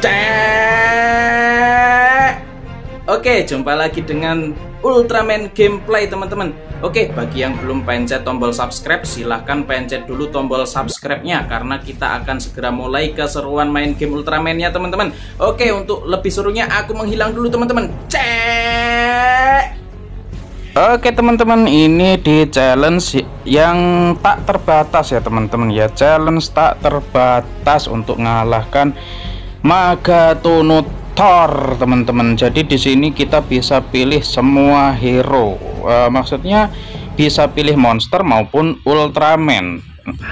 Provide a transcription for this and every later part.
Oke, jumpa lagi dengan Ultraman Gameplay teman-teman. Oke, bagi yang belum pencet tombol subscribe, silahkan pencet dulu tombol subscribe-nya, karena kita akan segera mulai keseruan main game Ultraman-nya teman-teman. Oke, untuk lebih serunya aku menghilang dulu teman-teman. Oke teman-teman, ini di challenge yang tak terbatas ya teman-teman ya. Challenge tak terbatas untuk mengalahkan Magatonotor teman-teman. Jadi di sini kita bisa pilih semua hero, maksudnya bisa pilih monster maupun Ultraman.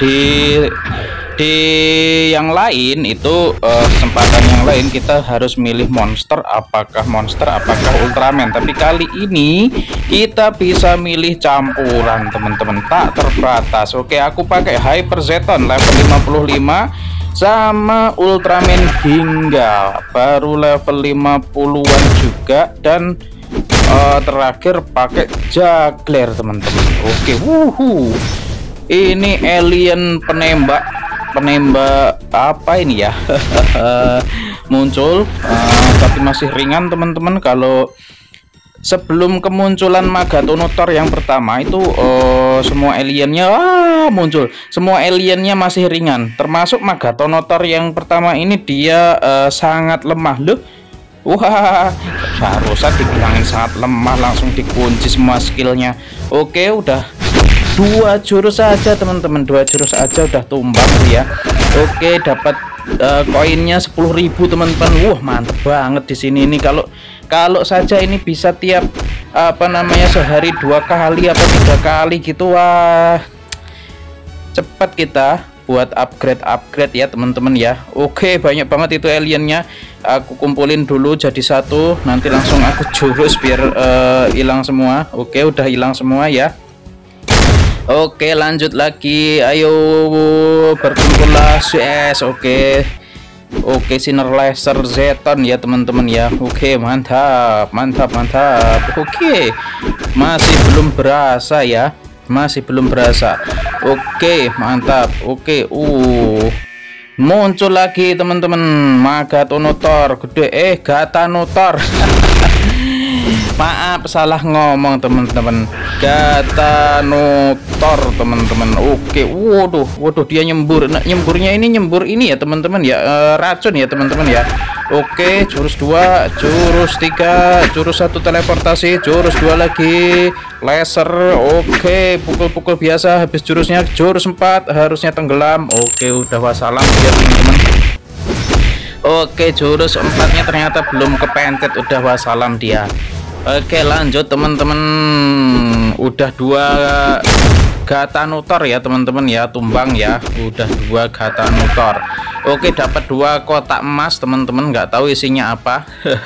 Di yang lain itu kesempatan yang lain kita harus milih monster, apakah Ultraman. Tapi kali ini kita bisa milih campuran teman-teman, tak terbatas. Oke, aku pakai Hyper Zeton level 55 sama Ultraman Ginga baru level 50-an juga, dan terakhir pakai Juggler teman-teman. Oke, ini alien penembak apa ini ya? Muncul tapi masih ringan teman-teman. Kalau sebelum kemunculan Magatonotor yang pertama itu semua aliennya muncul, semua aliennya masih ringan, termasuk Magatonotor yang pertama ini dia sangat lemah loh. Wah, seharusnya dibilangin sangat lemah, langsung dikunci semua skillnya. Oke, udah 2 jurus saja teman-teman, 2 jurus aja udah tumbang ya. Oke, dapat koinnya 10.000 teman-teman. Wah, mantep banget di sini ini. Kalau saja ini bisa tiap sehari 2 kali atau 3 kali gitu, wah cepat kita buat upgrade ya teman-teman ya. Oke, banyak banget itu aliennya. Aku kumpulin dulu jadi satu, nanti langsung aku jurus biar hilang semua. Oke, udah hilang semua ya. Oke, lanjut lagi, ayo berkumpullah CS. Oke, Sinar Laser Zeton ya teman-teman ya. Oke, mantap. Oke, masih belum berasa ya, Oke, mantap. Oke, muncul lagi teman-teman, Magatonotor gede, Gatanotor. Maaf, salah ngomong teman-teman, Gatanotor teman-teman. Oke, waduh dia nyembur. Nah, nyemburnya ini ya teman-teman ya, racun ya teman-teman ya. Oke, jurus 2, jurus 3, jurus 1 teleportasi, jurus 2 lagi laser. Oke, pukul-pukul biasa. Habis jurusnya jurus 4 harusnya tenggelam. Oke, udah wassalam ya teman-teman. Oke, jurus 4-nya ternyata belum kepencet, udah wassalam dia. Oke, lanjut teman-teman, udah 2 Gatanotor ya teman-teman ya, tumbang ya, udah 2 Gatanotor. Oke, dapat 2 kotak emas teman-teman, nggak tahu isinya apa.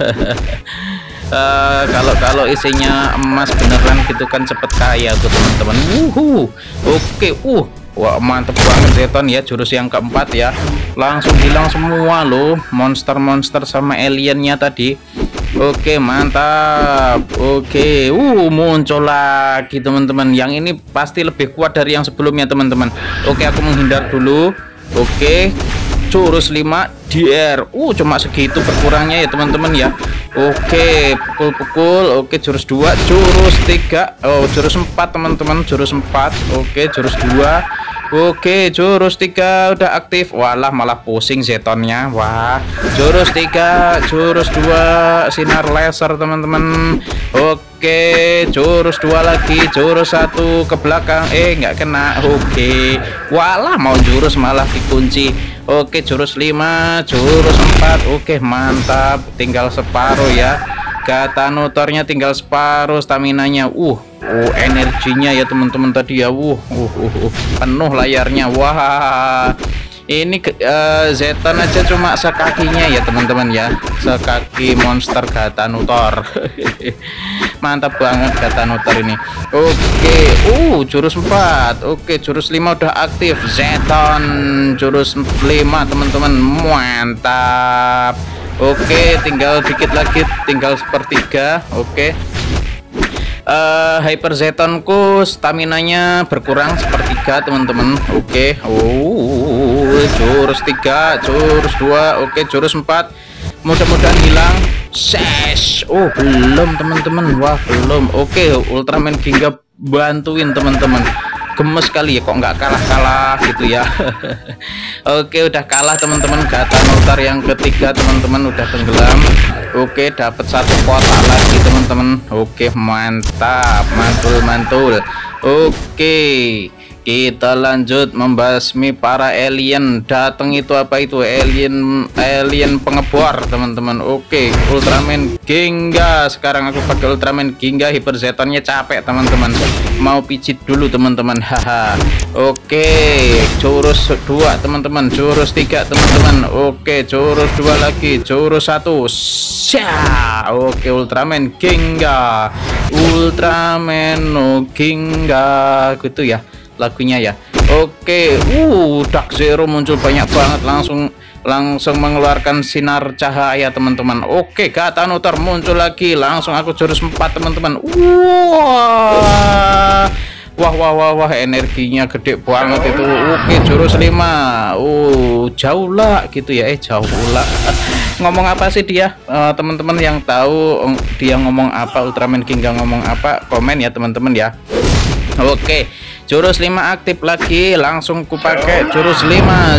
Kalau isinya emas beneran gitu kan cepet kaya tuh teman-teman. Oke, wah mantep banget Zeton ya, jurus yang keempat ya, langsung hilang semua loh monster-monster sama aliennya tadi. Oke, mantap. Oke, muncul lagi teman-teman. Yang ini pasti lebih kuat dari yang sebelumnya teman-teman. Oke, aku menghindar dulu. Oke, jurus 5 DR. Cuma segitu berkurangnya ya teman-teman ya. Oke, pukul-pukul. Oke, jurus 2, jurus 3. Jurus 4 teman-teman, jurus 4. Oke, jurus 2. Oke, jurus 3 udah aktif. Walah, malah pusing Zetonnya. Wah, jurus 3, jurus 2 sinar laser teman-teman. Oke, jurus 2 lagi, jurus 1 ke belakang, nggak kena. Oke, walah, mau jurus malah dikunci. Oke, jurus 5, jurus 4. Oke, mantap, tinggal separuh ya. Gatanotornya tinggal separuh staminanya. Energinya ya teman-teman tadi ya. Penuh layarnya. Wah, ini Zeton aja cuma sekakinya ya teman-teman ya, sekaki monster Gatanotor. Mantap banget Gatanotor ini. Oke, jurus 4. Oke, jurus 5 udah aktif Zeton, jurus 5 teman-teman, mantap. Oke, tinggal dikit lagi, tinggal sepertiga. Oke, Hyper Zetonku staminanya berkurang sepertiga teman-teman. Oke, jurus 3, jurus 2, oke, jurus 4. mudah-mudahan hilang. Ses. Oh belum teman-teman, wah belum. Oke, Ultraman Ginga bantuin teman-teman. Gemes kali ya, kok nggak kalah-kalah gitu ya. Oke, udah kalah teman-teman. Gata Notar yang ketiga teman-teman udah tenggelam. Oke, dapat satu kotak lagi teman-teman. Oke, mantap, mantul. Oke, kita lanjut membasmi para alien. Datang itu apa itu? Alien pengebor teman-teman. Oke, Ultraman Ginga. Sekarang aku pakai Ultraman Ginga. Hyper Zetonnya capek teman-teman. Mau pijit dulu teman-teman. Haha. Oke, jurus 2 teman-teman. Jurus 3 teman-teman. Oke, jurus 2 lagi. Jurus 1. Sya. Oke, Ultraman Ginga. Ultraman Ginga gitu ya lagunya ya. Oke, Dark Zero muncul banyak banget, langsung mengeluarkan sinar cahaya teman-teman. Oke, Gata Notar muncul lagi, langsung aku jurus 4 teman-teman. Wah, energinya gede banget itu. Oke, jurus 5. Jauh lah gitu ya. Jauh lah. Ngomong apa sih dia? Teman-teman yang tahu dia ngomong apa, Ultraman Ginga ngomong apa, komen ya teman-teman ya. Oke, jurus 5 aktif lagi, langsung kupakai jurus 5.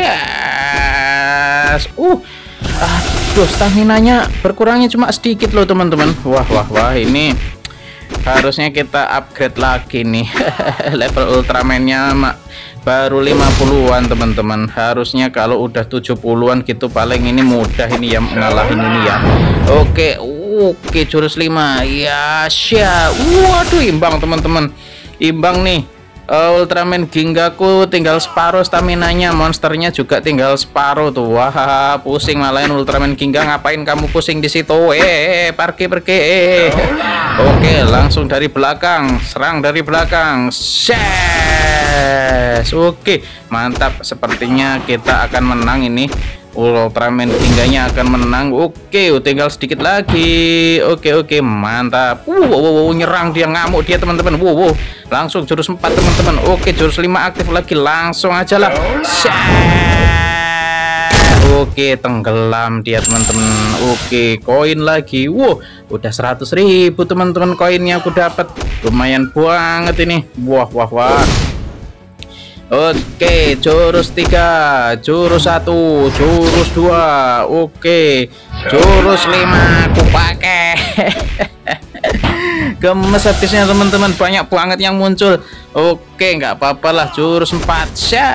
Yes. Aduh, stamina-nya berkurangnya cuma sedikit loh teman-teman. Wah, ini harusnya kita upgrade lagi nih. Level Ultraman-nya baru 50-an teman-teman. Harusnya kalau udah 70-an gitu paling ini mudah ini ya ngalahin ini ya. Oke, jurus 5. Ya, siap. Waduh, imbang teman-teman. Imbang nih. Ultraman Gingaku tinggal separuh staminanya, monsternya juga tinggal separuh tuh. Wah, pusing malahin Ultraman Ginga. Ngapain kamu pusing di situ? Pergi. Oke, langsung dari belakang, serang dari belakang. Yes. Oke, mantap. Sepertinya kita akan menang ini. Ultraman Ginganya akan menang. Oke, tinggal sedikit lagi. Oke, mantap. Nyerang dia, ngamuk dia teman-teman. Langsung jurus 4 teman-teman. Oke, jurus 5 aktif lagi, langsung aja lah. Oke, tenggelam dia teman-teman. Oke, koin lagi. Udah 100.000 teman-teman koinnya aku dapat. Lumayan banget ini. Wah. Oke, jurus 3, jurus 1, jurus 2. Oke, jurus 5 aku pakai. Gemes habisnya teman-teman, banyak banget yang muncul. Oke, nggak apa-apa lah, jurus 4.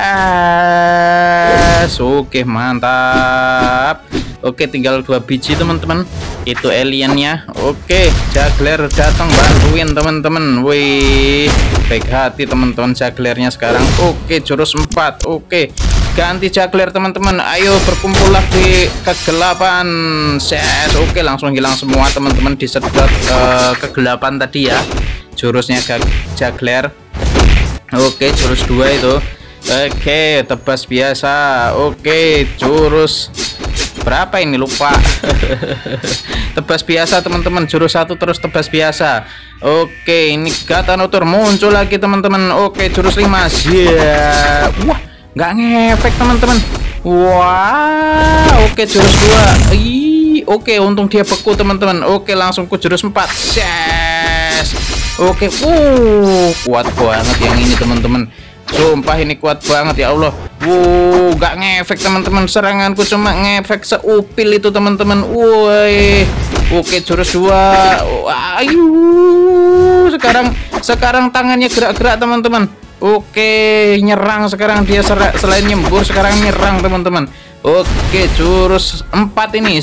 Yes. Oke, mantap. Oke, tinggal 2 biji teman-teman. Itu aliennya. Oke, Juggler datang bantuin teman-teman. Wih, baik hati teman-teman Jugglernya sekarang. Oke, jurus 4. Oke, ganti Juggler teman-teman. Ayo berkumpul lagi kegelapan. Yes. Oke, langsung hilang semua teman-teman, disedot kegelapan tadi ya. Jurusnya Juggler. Oke, jurus 2 itu. Oke, tebas biasa. Oke, jurus berapa ini lupa. Tebas biasa teman-teman, jurus 1 terus tebas biasa. Oke, ini Gata Notar muncul lagi teman-teman. Oke, jurus 5. Wah, nggak ngefek teman-teman. Wah, oke, jurus 2. Oke, untung dia beku teman-teman. Oke, langsung ke jurus 4. Yes. Oke, kuat banget yang ini teman-teman. Sumpah ini kuat banget ya Allah. Gak ngefek teman-teman, seranganku cuma ngefek seupil itu teman-teman. Woi. Oke, jurus 2. Ayo. Sekarang tangannya gerak-gerak teman-teman. Oke, nyerang sekarang dia, selain nyembur sekarang nyerang teman-teman. Oke, jurus 4 ini.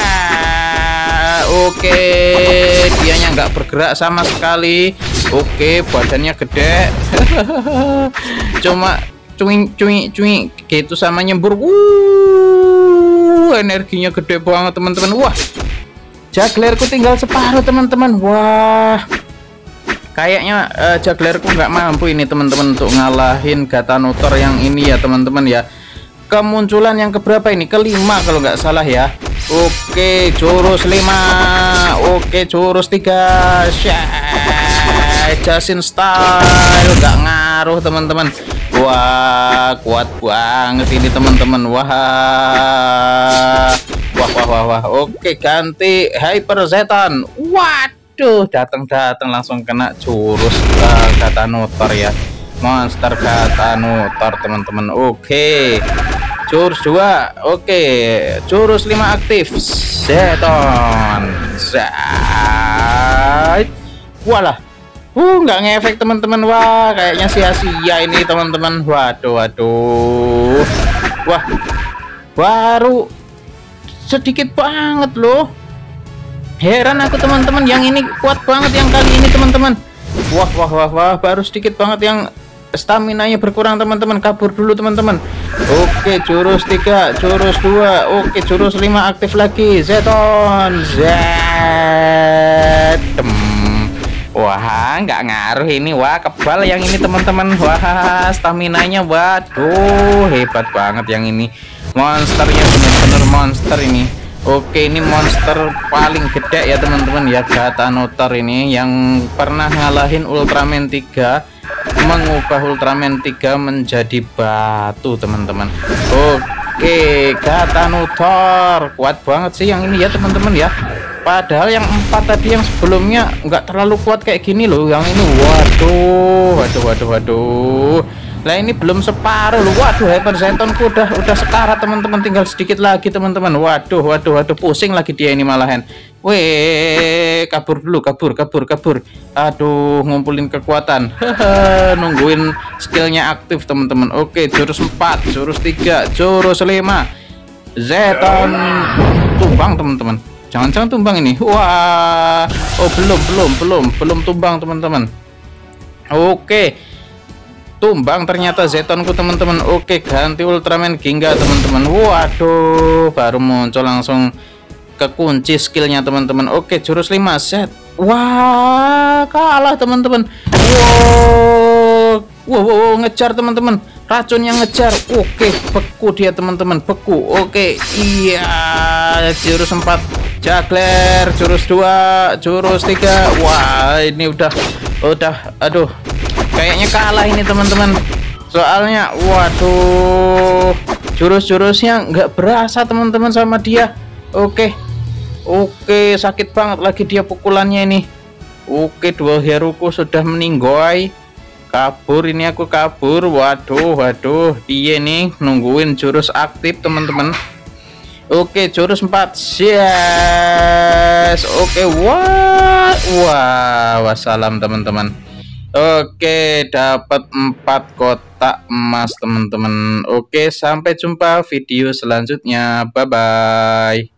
Oke, dianya nggak bergerak sama sekali. Oke, badannya gede. Cuma cuing gitu sama nyembur. Energinya gede banget teman-teman. Wah, Jugglerku tinggal separuh teman-teman. Wah, kayaknya Jugglerku nggak mampu ini teman-teman untuk ngalahin Gata Notar yang ini ya teman-teman ya. Kemunculan yang keberapa ini? Kelima kalau nggak salah ya. Oke, jurus 5. Oke, jurus 3. Jasin style nggak ngaruh teman-teman. Wah, kuat banget ini teman-teman. Wah, wah. Oke, ganti Hyper Zeton. Waduh, datang langsung kena jurus Gatanutor ya. Monster Gatanutor teman-teman. Oke. Jurus 2. Oke, jurus 5 aktif. Zeton. Zait. Walah. Nggak ngefek teman-teman. Wah, kayaknya sia-sia ini teman-teman. Waduh. Wah, baru sedikit banget loh. Heran aku teman-teman, yang ini kuat banget yang kali ini teman-teman. Wah, baru sedikit banget yang stamina-nya berkurang teman-teman. Kabur dulu teman-teman. Oke, jurus 3, jurus 2. Oke, jurus 5 aktif lagi. Zeton. Zetem. Wah, nggak ngaruh ini. Wah, kebal yang ini teman-teman. Wah, stamina-nya waduh, hebat banget yang ini. Monsternya bener-bener monster ini. Oke, ini monster paling gede ya teman-teman ya, Gatanutor ini yang pernah ngalahin Ultraman 3, mengubah Ultraman 3 menjadi batu teman-teman. Oke, Gatanutor kuat banget sih yang ini ya teman-teman ya. Padahal yang 4 tadi yang sebelumnya nggak terlalu kuat kayak gini loh. Yang ini waduh. Lah ini belum separuh loh. Waduh, Hyper Zetonku udah sekarat teman-teman, tinggal sedikit lagi teman-teman. Waduh, pusing lagi dia ini malahan. Weh, kabur dulu, kabur. Aduh, ngumpulin kekuatan. Nungguin skillnya aktif teman-teman. Oke, jurus 4, jurus 3, jurus 5. Zeton tumbang teman-teman. Jangan-jangan tumbang ini. Wah, oh belum tumbang teman-teman. Oke, tumbang ternyata Zetonku teman-teman. Oke, ganti Ultraman Ginga teman-teman. Waduh, baru muncul langsung kekunci skillnya teman-teman. Oke, jurus 5 set. Wah, kalah teman-teman. Wow, ngejar teman-teman. Racun yang ngejar. Oke, beku dia teman-teman, beku. Oke, iya, jurus 4 Jagler, jurus 2, jurus 3. Wah, ini udah aduh, kayaknya kalah ini teman-teman. Soalnya waduh, jurus-jurusnya nggak berasa teman-teman sama dia. Oke, sakit banget lagi dia pukulannya ini. Oke, dua heroku sudah meninggoy. Kabur ini, aku kabur. Waduh, dia nih nungguin jurus aktif teman-teman. Oke, jurus 4. Yes. Oke, wassalam teman-teman. Oke, dapat 4 kotak emas teman-teman. Oke, sampai jumpa video selanjutnya. Bye bye.